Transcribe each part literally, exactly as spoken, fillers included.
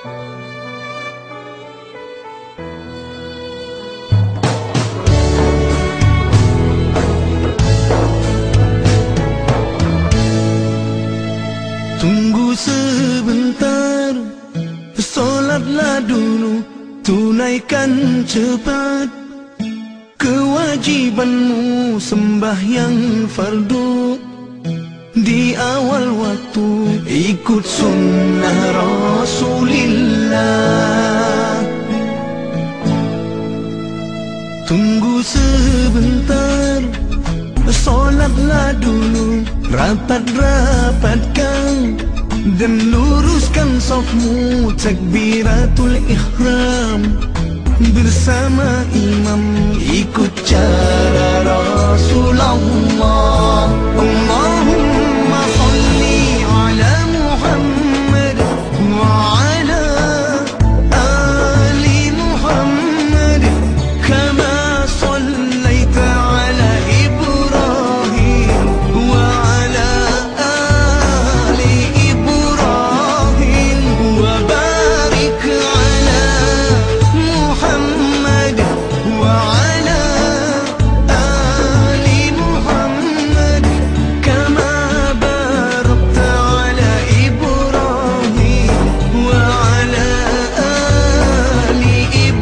Tunggu sebentar, solatlah dulu, tunaikan cepat kewajibanmu sembahyang fardu. Di awal waktu ikut sunnah Rasulillah. Tunggu sebentar, solatlah dulu, rapat-rapatkan dan luruskan safmu, takbiratul ihram bersama imam, ikut cara Rasulullah. Allahumma salli ala Muhammad wa ala ali Muhammad kama sallaita ala Ibrahim wa ala ali Ibrahim wa barik ala Muhammad wa ala ali Muhammad kama barakta ala Ibrahim wa ala ali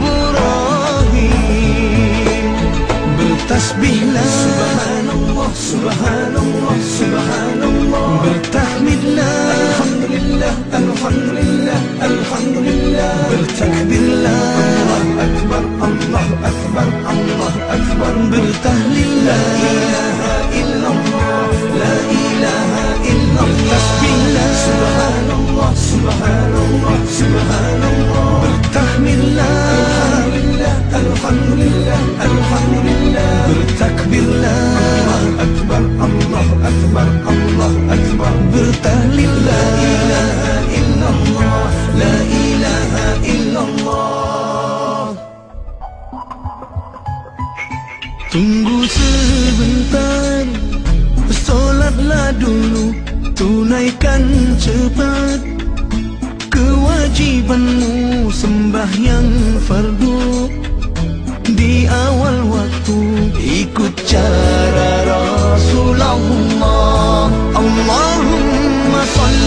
Ibrahim. Bertasbihlah subhanallah subhanallah subhanallah, bertahmidlah alhamdulillah alhamdulillah alhamdulillah, bertakbirlah Allahu akbar Allahu akbar Allahu akbar, bertahlillah la ilaha illallah la ilaha illallah, tasbihlah subhanallah subhanallah subhanallah, bertahmidlah alhamdulillah alhamdulillah alhamdulillah, bertakbirlah Allahu akbar Allahu akbar Allahu akbar, bertahlillah la ilaha illallah la ilaha illallah. Tunggu sebentar, solatlah dulu, tunaikan cepat kewajibanmu sembahyang fardu. Di awal waktu ikut cara Rasulullah. Allahumma salli